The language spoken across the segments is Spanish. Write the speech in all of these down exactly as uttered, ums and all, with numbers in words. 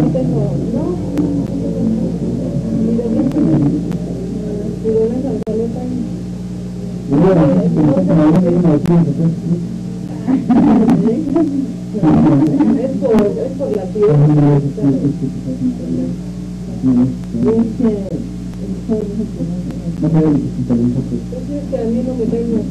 tengo, ¿no? Mira, pero la Salvaleta. Es por, es por la piel. Es que a mí no me cae una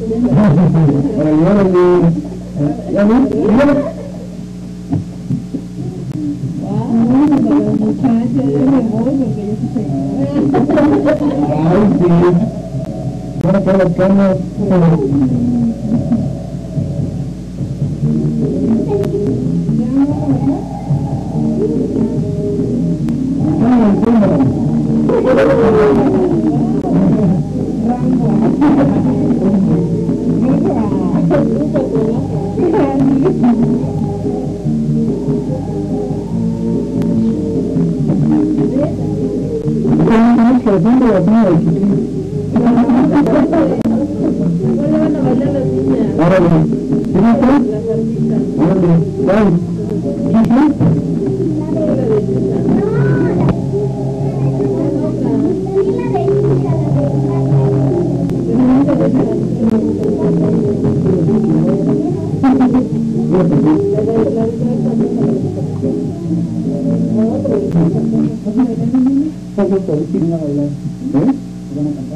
¿Eh?